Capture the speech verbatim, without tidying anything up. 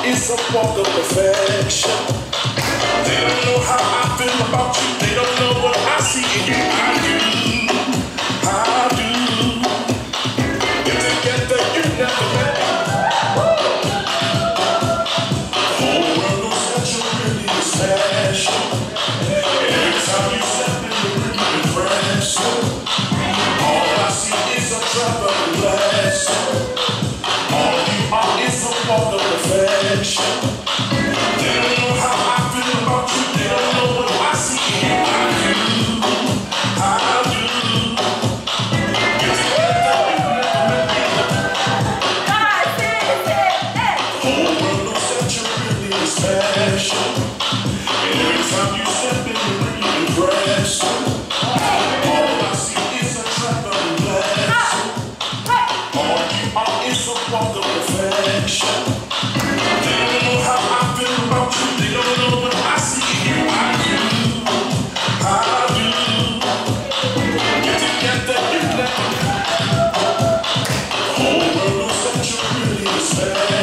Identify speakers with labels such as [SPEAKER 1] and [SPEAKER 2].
[SPEAKER 1] is a walk of perfection. They don't know how I feel about you. They don't know what I see in you. I do, I do. If together you never met. The whole world knows that you're really special. Every time you step in the room, you impress. All I see is a traveling blessing. All you are is a walk of perfection. They don't know how I feel about you. They don't know what I see in you. I do, I do. If together you never met me. The whole world knows that you're really special. And every time you step in the room, you impress. All I see is a traveling blessing. All you are is a walk of perfection. They don't know how I feel about you. They don't know what I see in you. I do, I do. If together you never met. The whole world knows that you're really special.